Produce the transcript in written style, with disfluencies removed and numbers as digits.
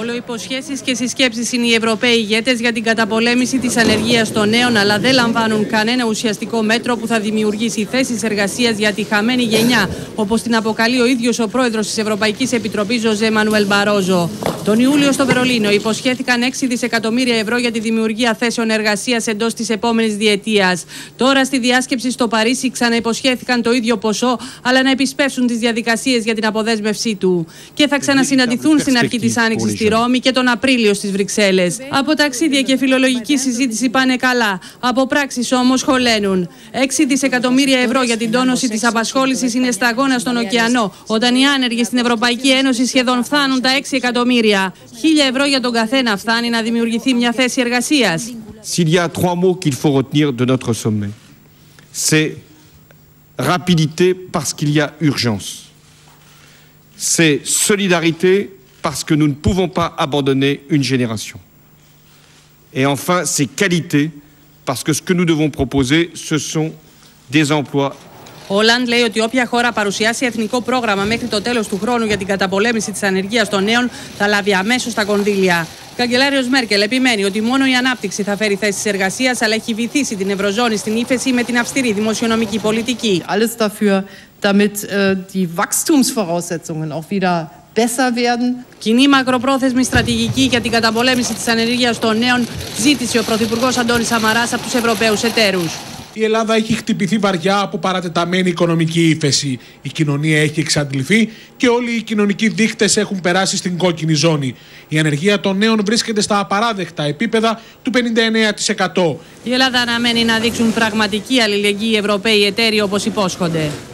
Όλο υποσχέσεις και συσκέψεις είναι οι Ευρωπαίοι ηγέτες για την καταπολέμηση της ανεργίας των νέων, αλλά δεν λαμβάνουν κανένα ουσιαστικό μέτρο που θα δημιουργήσει θέσεις εργασίας για τη χαμένη γενιά, όπως την αποκαλεί ο ίδιος ο πρόεδρος της Ευρωπαϊκής Επιτροπής, Ζωζέ Μανουέλ Μπαρόζο. Τον Ιούλιο στο Βερολίνο υποσχέθηκαν 6 δισεκατομμύρια ευρώ για τη δημιουργία θέσεων εργασίας εντός της επόμενης διετίας. Τώρα στη διάσκεψη στο Παρίσι ξαναυποσχέθηκαν το ίδιο ποσό, αλλά να επισπεύσουν τις διαδικασίες για την αποδέσμευσή του. Και θα ξανασυναντηθούν στην αρχή της Άνοιξης στη Ρώμη και τον Απρίλιο στις Βρυξέλλες. Από ταξίδια και φιλολογική συζήτηση πάνε καλά. Από πράξεις όμως χωλένουν. 6 δισεκατομμύρια ευρώ για την τόνωση της απασχόλησης είναι σταγόνα στον ωκεανό, όταν οι άνεργοι στην Ευρωπαϊκή Ένωση σχεδόν φτάνουν τα 6 εκατομμύρια. 1.000 ευρώ για τον καθένα φτάνει να δημιουργηθεί μια θέση εργασίας. S'il y a 3 mots qu'il faut retenir de notre sommet, c'est rapidité parce qu'il y a urgence. C'est solidarité parce que nous ne pouvons pas abandonner une génération. Et enfin, c'est qualité parce que ce que nous devons proposer, ce sont des emplois. Ο Hollande λέει ότι όποια χώρα παρουσιάσει εθνικό πρόγραμμα μέχρι το τέλος του χρόνου για την καταπολέμηση της ανεργίας των νέων θα λάβει αμέσως τα κονδύλια. Ο καγκελάριος Μέρκελ επιμένει ότι μόνο η ανάπτυξη θα φέρει θέσεις εργασίας, αλλά έχει βυθίσει την Ευρωζώνη στην ύφεση με την αυστηρή δημοσιονομική πολιτική. Alles dafür, damit die Wachstumsvoraussetzungen auch wieder besser werden. Κοινή μακροπρόθεσμη στρατηγική για την καταπολέμηση της ανεργίας των νέων ζήτησε ο Πρωθυπουργός Αντώνης Σαμαράς από τους Ευρωπαίους εταίρους. Η Ελλάδα έχει χτυπηθεί βαριά από παρατεταμένη οικονομική ύφεση. Η κοινωνία έχει εξαντληθεί και όλοι οι κοινωνικοί δείκτες έχουν περάσει στην κόκκινη ζώνη. Η ανεργία των νέων βρίσκεται στα απαράδεκτα επίπεδα του 59%. Η Ελλάδα αναμένει να δείξουν πραγματική αλληλεγγύη οι Ευρωπαίοι εταίροι όπως υπόσχονται.